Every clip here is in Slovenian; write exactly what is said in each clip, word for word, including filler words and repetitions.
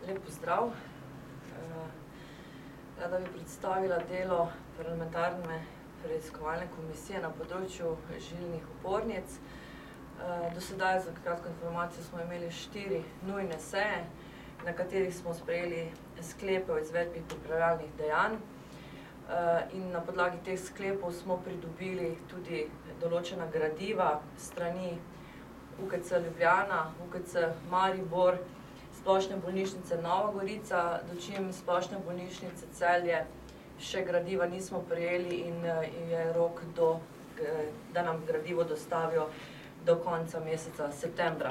Lep pozdrav. Rada bi predstavila delo parlamentarne preiskovalne komisije na področju žilnih opornic. Do sedaj, za kratko informacijo, smo imeli štiri nujne seje, na katerih smo sprejeli sklepe o izvedbi pripravljalnih dejanj. In na podlagi teh sklepov smo pridobili tudi določena gradiva strani U K C Ljubljana, U K C Maribor, Splošne bolnišnice Nova Gorica, dočim Splošne bolnišnice Celje še gradiva nismo prejeli in je rok, do, da nam gradivo dostavijo do konca meseca septembra.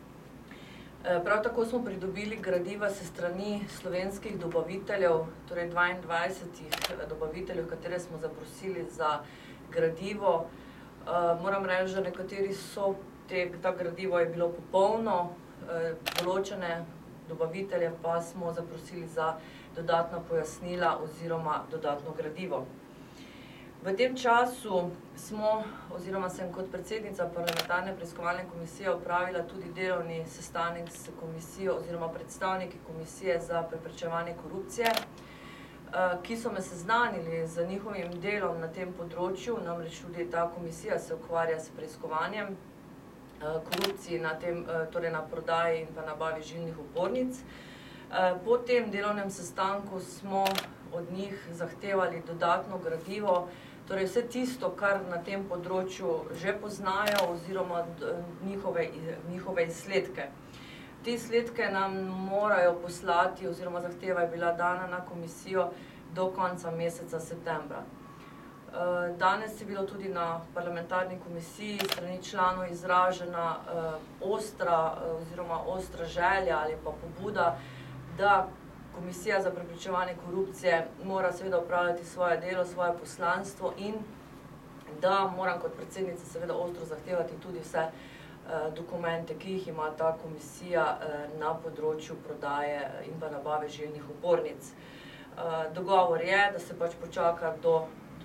Prav tako smo pridobili gradiva s strani slovenskih dobaviteljev, torej dvaindvajsetih dobaviteljev, katere smo zaprosili za gradivo. Moram reči, da nekateri so te, ta gradivo je bilo popolno, določene dobavitelje pa smo zaprosili za dodatna pojasnila oziroma dodatno gradivo. V tem času smo, oziroma sem kot predsednica parlamentarne preiskovalne komisije opravila tudi delovni sestanek s komisijo oziroma predstavniki Komisije za preprečevanje korupcije, ki so me seznanili z njihovim delom na tem področju, namreč tudi ta komisija se ukvarja s preiskovanjem korupciji na tem, torej na prodaji in pa nabavi žilnih opornic. Po tem delovnem sestanku smo od njih zahtevali dodatno gradivo, torej vse tisto, kar na tem področju že poznajo oziroma njihove, njihove izsledke. Te izsledke nam morajo poslati oziroma zahteva je bila dana na komisijo do konca meseca septembra. Danes je bilo tudi na parlamentarni komisiji strani članov izražena ostra oziroma ostra želja ali pa pobuda, da Komisija za preprečevanje korupcije mora seveda opravljati svoje delo, svoje poslanstvo in da moram kot predsednica seveda ostro zahtevati tudi vse dokumente, ki jih ima ta komisija na področju prodaje in pa nabave žilnih opornic. Dogovor je, da se pač počaka do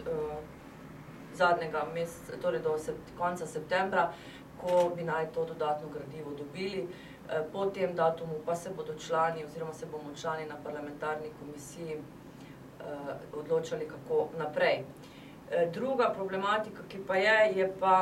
zadnjega meseca, torej do konca septembra, ko bi naj to dodatno gradivo dobili. Po tem datumu pa se bodo člani oziroma se bomo člani na parlamentarni komisiji odločali, kako naprej. Druga problematika, ki pa je, je pa,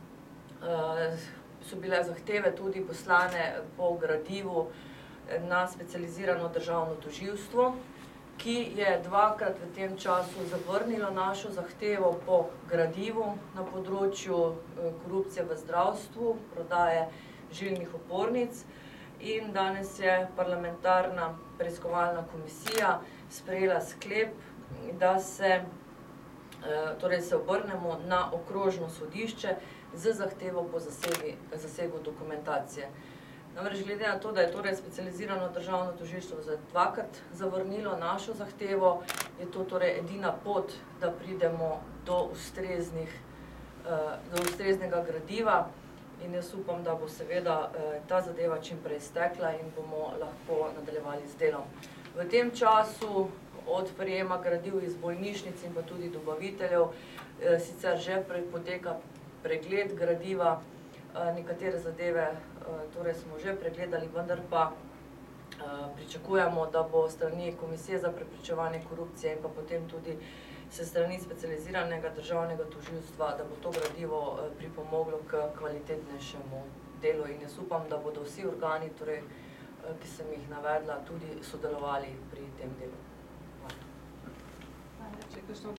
so bile zahteve tudi poslane po gradivu na specializirano državno tožilstvo, ki je dvakrat v tem času zavrnilo našo zahtevo po gradivu na področju korupcije v zdravstvu, prodaje žilnih opornic. In danes je parlamentarna preiskovalna komisija sprejela sklep, da se, torej se obrnemo na okrožno sodišče z zahtevo po zasegi, zasegu dokumentacije. Namreč glede na to, da je torej specializirano državno tožilstvo dvakrat zavrnilo našo zahtevo, je to torej edina pot, da pridemo do ustreznih, do ustreznega gradiva in jaz upam, da bo seveda ta zadeva čim prej stekla in bomo lahko nadaljevali z delom. V tem času od prejema gradiv iz bolnišnic in pa tudi dobaviteljev sicer že poteka pregled gradiva, nekatere zadeve torej smo že pregledali, vendar pa pričakujemo, da bo strani Komisije za preprečevanje korupcije in pa potem tudi se strani specializiranega državnega tožilstva, da bo to gradivo pripomoglo k kvalitetnejšemu delu in jaz upam, da bodo vsi organi, torej, ki sem jih navedla, tudi sodelovali pri tem delu. Hvala.